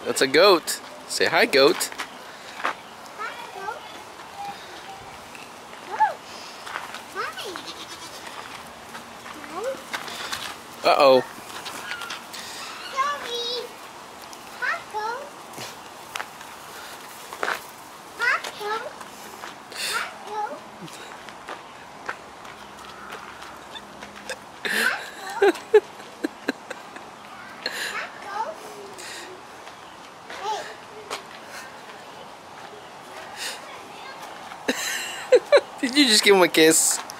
That's a goat. Say hi, goat. Uh-oh. Did you just give him a kiss?